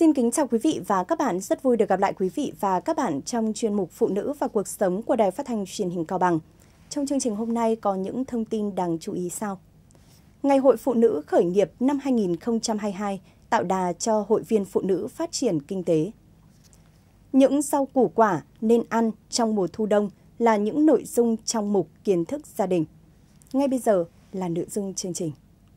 Xin kính chào quý vị và các bạn, rất vui được gặp lại quý vị và các bạn trong chuyên mục Phụ nữ và cuộc sống của Đài Phát thanh Truyền hình Cao Bằng. Trong chương trình hôm nay có những thông tin đáng chú ý sau. Ngày hội Phụ nữ khởi nghiệp năm 2022 tạo đà cho hội viên phụ nữ phát triển kinh tế. Những rau củ quả nên ăn trong mùa thu đông là những nội dung trong mục kiến thức gia đình. Ngay bây giờ là nội dung chương trình.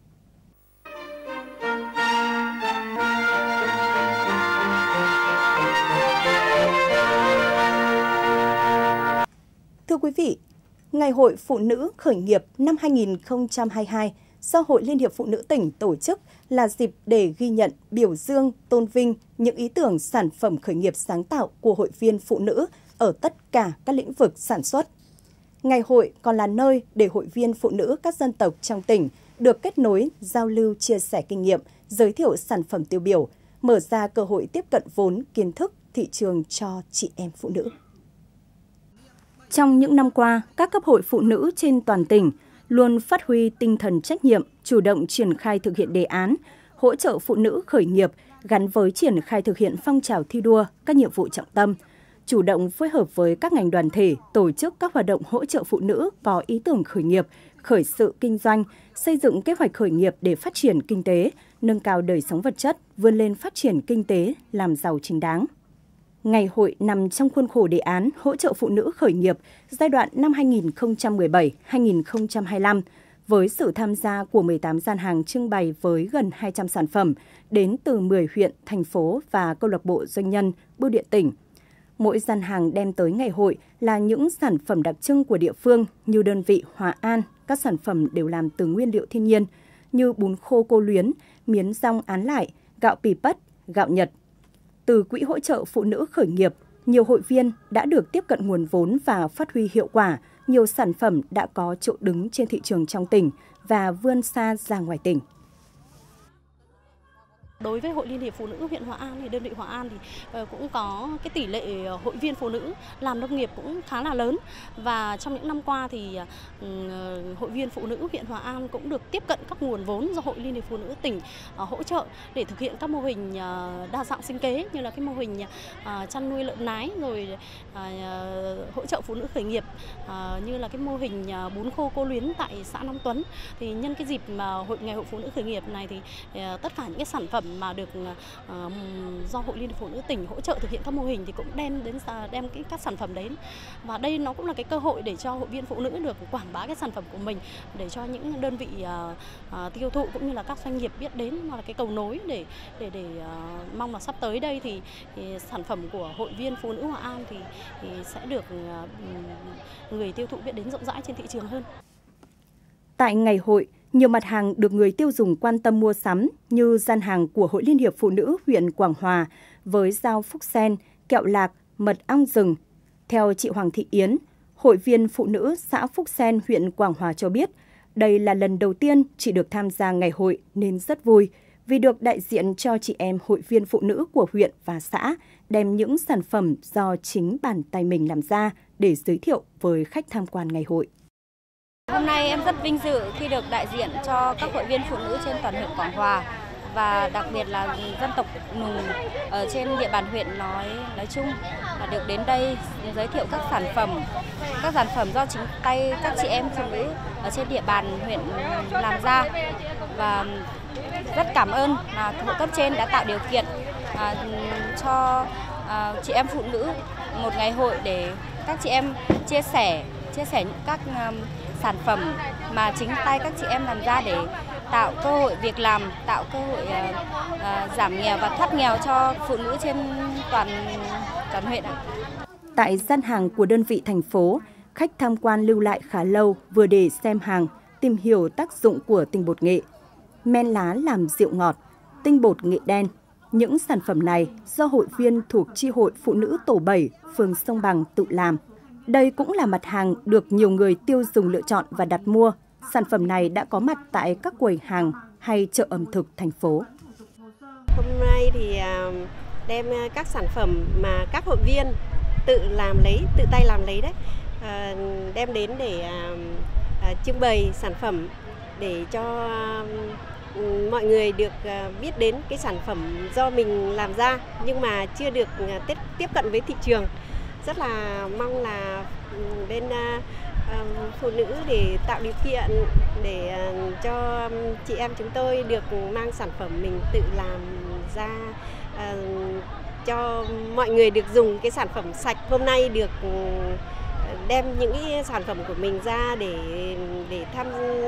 Thưa quý vị, Ngày hội Phụ nữ khởi nghiệp năm 2022 do Hội Liên hiệp Phụ nữ tỉnh tổ chức là dịp để ghi nhận, biểu dương, tôn vinh những ý tưởng sản phẩm khởi nghiệp sáng tạo của hội viên phụ nữ ở tất cả các lĩnh vực sản xuất. Ngày hội còn là nơi để hội viên phụ nữ các dân tộc trong tỉnh được kết nối, giao lưu, chia sẻ kinh nghiệm, giới thiệu sản phẩm tiêu biểu, mở ra cơ hội tiếp cận vốn, kiến thức, thị trường cho chị em phụ nữ. Trong những năm qua, các cấp hội phụ nữ trên toàn tỉnh luôn phát huy tinh thần trách nhiệm, chủ động triển khai thực hiện đề án, hỗ trợ phụ nữ khởi nghiệp gắn với triển khai thực hiện phong trào thi đua, các nhiệm vụ trọng tâm, chủ động phối hợp với các ngành đoàn thể, tổ chức các hoạt động hỗ trợ phụ nữ có ý tưởng khởi nghiệp, khởi sự kinh doanh, xây dựng kế hoạch khởi nghiệp để phát triển kinh tế, nâng cao đời sống vật chất, vươn lên phát triển kinh tế, làm giàu chính đáng. Ngày hội nằm trong khuôn khổ đề án hỗ trợ phụ nữ khởi nghiệp giai đoạn năm 2017-2025 với sự tham gia của 18 gian hàng trưng bày với gần 200 sản phẩm đến từ 10 huyện, thành phố và câu lạc bộ doanh nhân, bưu điện tỉnh. Mỗi gian hàng đem tới ngày hội là những sản phẩm đặc trưng của địa phương như đơn vị Hòa An, các sản phẩm đều làm từ nguyên liệu thiên nhiên như bún khô Cô Luyến, miến rong Án Lại, gạo Pì Pất, gạo Nhật. Từ Quỹ hỗ trợ phụ nữ khởi nghiệp, nhiều hội viên đã được tiếp cận nguồn vốn và phát huy hiệu quả, nhiều sản phẩm đã có chỗ đứng trên thị trường trong tỉnh và vươn xa ra ngoài tỉnh. Đối với Hội Liên hiệp Phụ nữ huyện Hòa An thì đơn vị Hòa An thì cũng có cái tỷ lệ hội viên phụ nữ làm nông nghiệp cũng khá là lớn, và trong những năm qua thì hội viên phụ nữ huyện Hòa An cũng được tiếp cận các nguồn vốn do Hội Liên hiệp Phụ nữ tỉnh hỗ trợ để thực hiện các mô hình đa dạng sinh kế như là cái mô hình chăn nuôi lợn nái, rồi hỗ trợ phụ nữ khởi nghiệp như là cái mô hình bún khô Cô Luyến tại xã Nam Tuấn. Thì nhân cái dịp ngày hội phụ nữ khởi nghiệp này thì tất cả những cái sản phẩm mà được do Hội Liên hiệp Phụ nữ tỉnh hỗ trợ thực hiện các mô hình thì cũng đem các sản phẩm đến, và đây nó cũng là cái cơ hội để cho hội viên phụ nữ được quảng bá cái sản phẩm của mình để cho những đơn vị tiêu thụ cũng như là các doanh nghiệp biết đến, mà là cái cầu nối để mong là sắp tới đây thì sản phẩm của hội viên phụ nữ Hòa An thì sẽ được người tiêu thụ biết đến rộng rãi trên thị trường hơn. Tại ngày hội, nhiều mặt hàng được người tiêu dùng quan tâm mua sắm như gian hàng của Hội Liên hiệp Phụ nữ huyện Quảng Hòa với rau Phúc Sen, kẹo lạc, mật ong rừng. Theo chị Hoàng Thị Yến, hội viên phụ nữ xã Phúc Sen huyện Quảng Hòa cho biết, đây là lần đầu tiên chị được tham gia ngày hội nên rất vui vì được đại diện cho chị em hội viên phụ nữ của huyện và xã đem những sản phẩm do chính bàn tay mình làm ra để giới thiệu với khách tham quan ngày hội. Hôm nay em rất vinh dự khi được đại diện cho các hội viên phụ nữ trên toàn huyện Quảng Hòa và đặc biệt là dân tộc Nùng ở trên địa bàn huyện nói chung là được đến đây giới thiệu các sản phẩm do chính tay các chị em phụ nữ ở trên địa bàn huyện làm ra, và rất cảm ơn hội cấp trên đã tạo điều kiện cho chị em phụ nữ một ngày hội để các chị em chia sẻ những các sản phẩm mà chính tay các chị em làm ra để tạo cơ hội việc làm, tạo cơ hội giảm nghèo và thoát nghèo cho phụ nữ trên toàn huyện. Tại gian hàng của đơn vị thành phố, khách tham quan lưu lại khá lâu vừa để xem hàng, tìm hiểu tác dụng của tinh bột nghệ, men lá làm rượu ngọt, tinh bột nghệ đen. Những sản phẩm này do hội viên thuộc chi hội phụ nữ tổ 7, phường Sông Bằng tự làm. Đây cũng là mặt hàng được nhiều người tiêu dùng lựa chọn và đặt mua. Sản phẩm này đã có mặt tại các quầy hàng hay chợ ẩm thực thành phố. Hôm nay thì đem các sản phẩm mà các hội viên tự tay làm lấy đấy, đem đến để trưng bày sản phẩm để cho mọi người được biết đến cái sản phẩm do mình làm ra nhưng mà chưa được tiếp cận với thị trường. Rất là mong là bên phụ nữ để tạo điều kiện để cho chị em chúng tôi được mang sản phẩm mình tự làm ra cho mọi người được dùng cái sản phẩm sạch. Hôm nay được đem những cái sản phẩm của mình ra để tham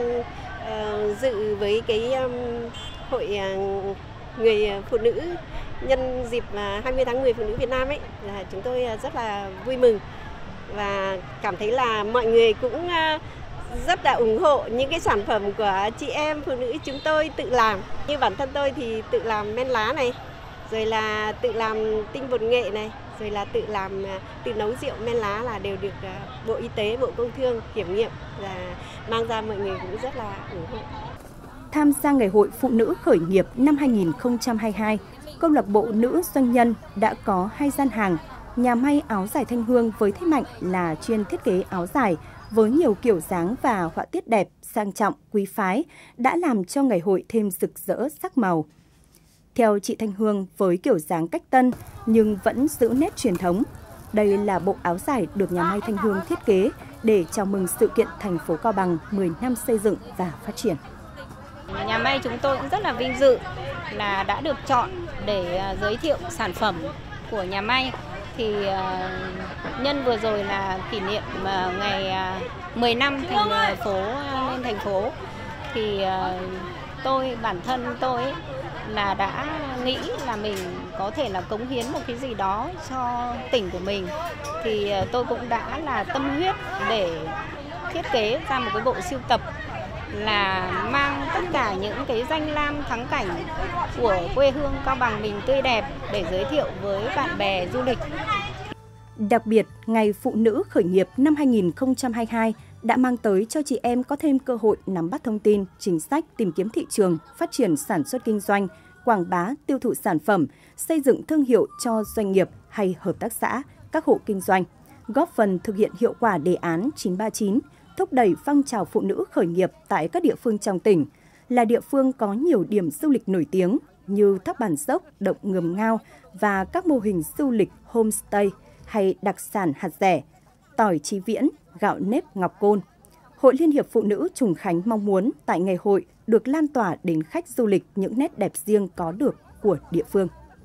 dự với cái hội người phụ nữ nhân dịp 20 tháng 10 phụ nữ Việt Nam ấy, là chúng tôi rất là vui mừng và cảm thấy là mọi người cũng rất là ủng hộ những cái sản phẩm của chị em phụ nữ chúng tôi tự làm. Như bản thân tôi thì tự làm men lá này, rồi là tự làm tinh bột nghệ này, rồi là tự nấu rượu men lá là đều được Bộ Y tế, Bộ Công Thương kiểm nghiệm và mang ra, mọi người cũng rất là ủng hộ. Tham gia Ngày hội Phụ nữ khởi nghiệp năm 2022, Câu lạc bộ Nữ Doanh nhân đã có 2 gian hàng, nhà may áo dài Thanh Hương với thế mạnh là chuyên thiết kế áo dài với nhiều kiểu dáng và họa tiết đẹp, sang trọng, quý phái, đã làm cho ngày hội thêm rực rỡ sắc màu. Theo chị Thanh Hương, với kiểu dáng cách tân nhưng vẫn giữ nét truyền thống, đây là bộ áo dài được nhà may Thanh Hương thiết kế để chào mừng sự kiện thành phố Cao Bằng 10 năm xây dựng và phát triển. Nhà may chúng tôi cũng rất là vinh dự là đã được chọn để giới thiệu sản phẩm của nhà may. Thì nhân vừa rồi là kỷ niệm ngày 10 năm thành phố thì bản thân tôi là đã nghĩ là mình có thể là cống hiến một cái gì đó cho tỉnh của mình, thì tôi cũng đã là tâm huyết để thiết kế ra một cái bộ sưu tập là mang tất cả những cái danh lam thắng cảnh của quê hương Cao Bằng mình tươi đẹp để giới thiệu với bạn bè du lịch. Đặc biệt, Ngày Phụ nữ khởi nghiệp năm 2022 đã mang tới cho chị em có thêm cơ hội nắm bắt thông tin, chính sách, tìm kiếm thị trường, phát triển sản xuất kinh doanh, quảng bá, tiêu thụ sản phẩm, xây dựng thương hiệu cho doanh nghiệp hay hợp tác xã, các hộ kinh doanh, góp phần thực hiện hiệu quả đề án 939, thúc đẩy phong trào phụ nữ khởi nghiệp tại các địa phương trong tỉnh, là địa phương có nhiều điểm du lịch nổi tiếng như Thác Bản Dốc, Động Ngầm Ngao và các mô hình du lịch homestay hay đặc sản hạt rẻ, tỏi Chí Viễn, gạo nếp Ngọc Côn. Hội Liên hiệp Phụ nữ Trùng Khánh mong muốn tại ngày hội được lan tỏa đến khách du lịch những nét đẹp riêng có được của địa phương.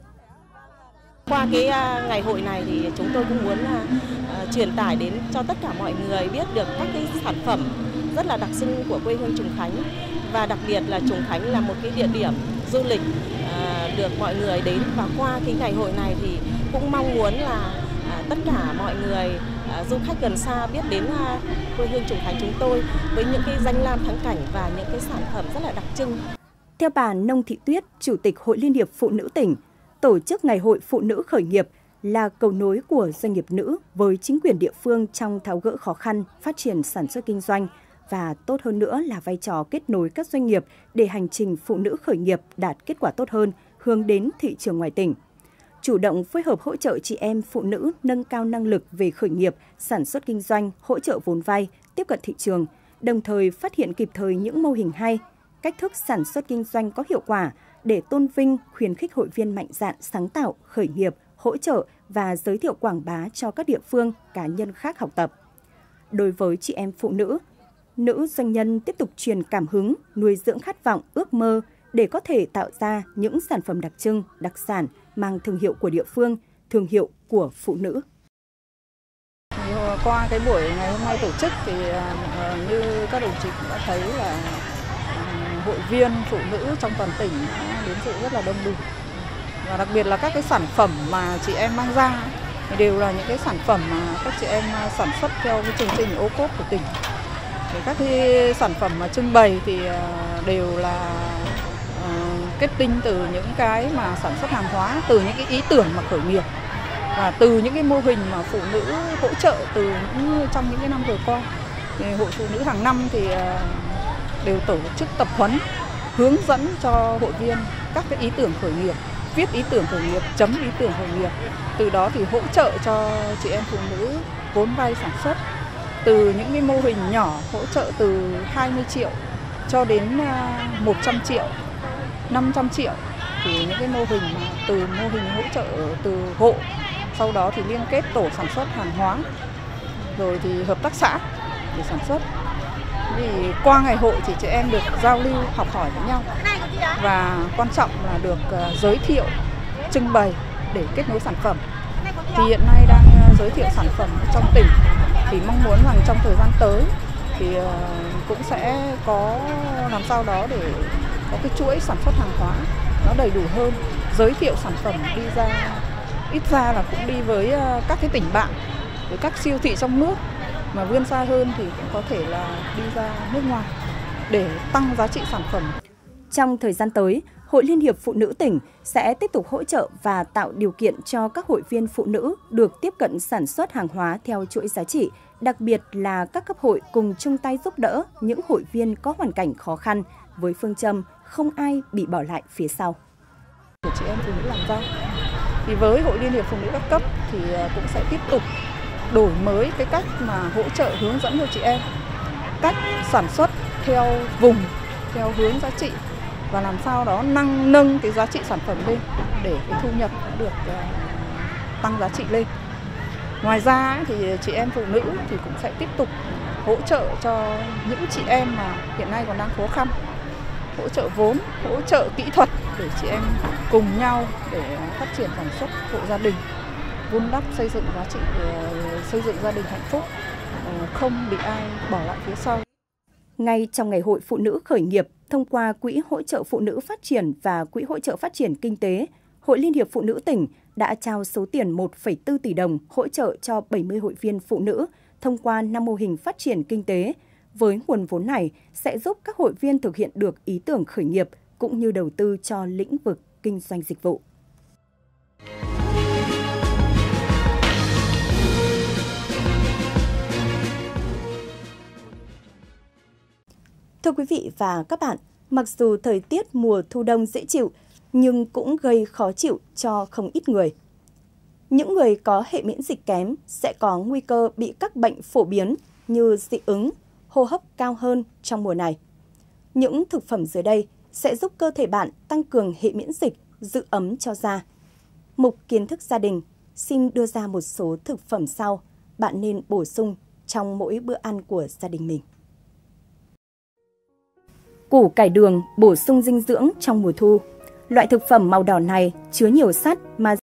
Qua cái ngày hội này thì chúng tôi cũng muốn truyền tải đến cho tất cả mọi người biết được các cái sản phẩm rất là đặc trưng của quê hương Trùng Khánh, và đặc biệt là Trùng Khánh là một cái địa điểm du lịch được mọi người đến, và qua cái ngày hội này thì cũng mong muốn là tất cả mọi người du khách gần xa biết đến quê hương Trùng Khánh chúng tôi với những cái danh lam thắng cảnh và những cái sản phẩm rất là đặc trưng. Theo bà Nông Thị Tuyết, Chủ tịch Hội Liên hiệp Phụ nữ tỉnh, tổ chức Ngày hội Phụ nữ khởi nghiệp là cầu nối của doanh nghiệp nữ với chính quyền địa phương trong tháo gỡ khó khăn, phát triển sản xuất kinh doanh, và tốt hơn nữa là vai trò kết nối các doanh nghiệp để hành trình phụ nữ khởi nghiệp đạt kết quả tốt hơn, hướng đến thị trường ngoài tỉnh. Chủ động phối hợp hỗ trợ chị em phụ nữ nâng cao năng lực về khởi nghiệp, sản xuất kinh doanh, hỗ trợ vốn vay, tiếp cận thị trường, đồng thời phát hiện kịp thời những mô hình hay, cách thức sản xuất kinh doanh có hiệu quả để tôn vinh, khuyến khích hội viên mạnh dạn sáng tạo, khởi nghiệp, hỗ trợ và giới thiệu quảng bá cho các địa phương, cá nhân khác học tập. Đối với chị em phụ nữ, nữ doanh nhân tiếp tục truyền cảm hứng, nuôi dưỡng khát vọng, ước mơ để có thể tạo ra những sản phẩm đặc trưng, đặc sản mang thương hiệu của địa phương, thương hiệu của phụ nữ. Qua cái buổi ngày hôm nay tổ chức thì như các đồng chí cũng đã thấy là hội viên phụ nữ trong toàn tỉnh đến dự rất là đông đủ. Và đặc biệt là các cái sản phẩm mà chị em mang ra thì đều là những cái sản phẩm mà các chị em sản xuất theo cái chương trình ô cốp của tỉnh. Thì các cái sản phẩm mà trưng bày thì đều là kết tinh từ những cái mà sản xuất hàng hóa, từ những cái ý tưởng mà khởi nghiệp và từ những cái mô hình mà phụ nữ hỗ trợ trong những cái năm vừa qua. Thì hội phụ nữ hàng năm thì đều tổ chức tập huấn, hướng dẫn cho hội viên các cái ý tưởng khởi nghiệp, viết ý tưởng khởi nghiệp, chấm ý tưởng khởi nghiệp. Từ đó thì hỗ trợ cho chị em phụ nữ vốn vay sản xuất, từ những cái mô hình nhỏ hỗ trợ từ 20 triệu cho đến 100 triệu 500 triệu. Thì những cái mô hình từ mô hình hỗ trợ từ hộ, sau đó thì liên kết tổ sản xuất hàng hóa, rồi thì hợp tác xã để sản xuất. Thì qua ngày hội thì chị em được giao lưu, học hỏi với nhau, và quan trọng là được giới thiệu, trưng bày để kết nối sản phẩm. Thì hiện nay đang giới thiệu sản phẩm trong tỉnh, thì mong muốn rằng trong thời gian tới thì cũng sẽ có làm sao đó để có cái chuỗi sản xuất hàng hóa nó đầy đủ hơn, giới thiệu sản phẩm đi ra, ít ra là cũng đi với các cái tỉnh bạn, với các siêu thị trong nước, mà vươn xa hơn thì cũng có thể là đi ra nước ngoài để tăng giá trị sản phẩm. Trong thời gian tới, Hội Liên hiệp Phụ nữ tỉnh sẽ tiếp tục hỗ trợ và tạo điều kiện cho các hội viên phụ nữ được tiếp cận sản xuất hàng hóa theo chuỗi giá trị, đặc biệt là các cấp hội cùng chung tay giúp đỡ những hội viên có hoàn cảnh khó khăn với phương châm không ai bị bỏ lại phía sau. Của chị em phụ nữ làm ra. Thì với Hội Liên hiệp Phụ nữ các cấp thì cũng sẽ tiếp tục đổi mới cái cách mà hỗ trợ, hướng dẫn cho chị em cách sản xuất theo vùng, theo hướng giá trị, và làm sao đó nâng cái giá trị sản phẩm lên để cái thu nhập được tăng giá trị lên. Ngoài ra thì chị em phụ nữ thì cũng sẽ tiếp tục hỗ trợ cho những chị em mà hiện nay còn đang khó khăn, hỗ trợ vốn, hỗ trợ kỹ thuật để chị em cùng nhau để phát triển sản xuất hộ gia đình, vun đắp xây dựng giá trị, xây dựng gia đình hạnh phúc, không bị ai bỏ lại phía sau. Ngay trong ngày hội phụ nữ khởi nghiệp, thông qua Quỹ hỗ trợ phụ nữ phát triển và Quỹ hỗ trợ phát triển kinh tế, Hội Liên hiệp Phụ nữ tỉnh đã trao số tiền 1,4 tỷ đồng hỗ trợ cho 70 hội viên phụ nữ thông qua 5 mô hình phát triển kinh tế. Với nguồn vốn này sẽ giúp các hội viên thực hiện được ý tưởng khởi nghiệp cũng như đầu tư cho lĩnh vực kinh doanh dịch vụ. Thưa quý vị và các bạn, mặc dù thời tiết mùa thu đông dễ chịu, nhưng cũng gây khó chịu cho không ít người. Những người có hệ miễn dịch kém sẽ có nguy cơ bị các bệnh phổ biến như dị ứng, hô hấp cao hơn trong mùa này. Những thực phẩm dưới đây sẽ giúp cơ thể bạn tăng cường hệ miễn dịch, giữ ấm cho da. Mục kiến thức gia đình xin đưa ra một số thực phẩm sau bạn nên bổ sung trong mỗi bữa ăn của gia đình mình. Củ cải đường bổ sung dinh dưỡng trong mùa thu. Loại thực phẩm màu đỏ này chứa nhiều sắt mà